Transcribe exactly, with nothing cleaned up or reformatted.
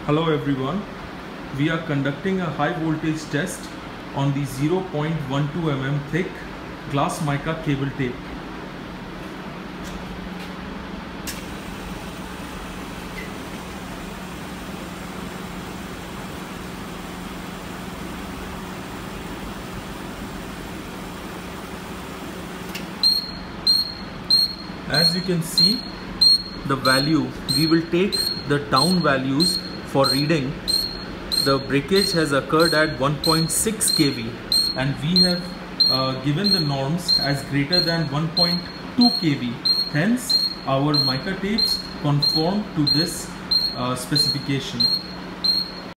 Hello everyone, we are conducting a high voltage test on the zero point one two millimeter thick glass mica cable tape. As you can see, the value, we will take the down values for reading. The breakage has occurred at one point six K V and we have uh, given the norms as greater than one point two K V. Hence, our mica tapes conform to this uh, specification.